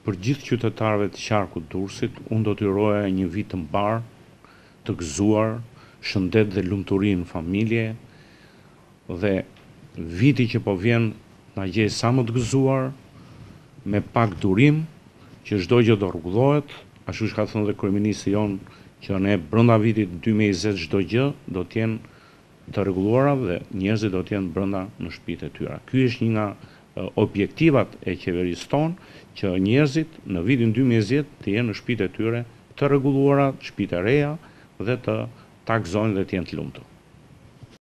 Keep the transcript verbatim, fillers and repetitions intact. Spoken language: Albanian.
për gjithë qytetarëve të qarkut Durrësit, unë do t'ju uroja një vit të mbar, të gëzuar, shëndet dhe lumturi në familje, dhe viti që po vjen na gjej sa më të gëzuar, me pak durim, që çdo gjë do rregullohet, ashtu që ka thënë dhe kryeministri jon, që ne brenda vitit dy mijë e njëzet çdo gjë do të jenë të rregulluara dhe njerëzit do të jenë brenda në shtëpitë e tyre. Ky është një nga uh, objektivat e qeverisë tonë, që njerëzit në vitin dy mijë e njëzet të jenë në shtëpitë e tyre të rregulluara, shtëpitë e reja dhe të takzojnë dhe të jenë të lumtur.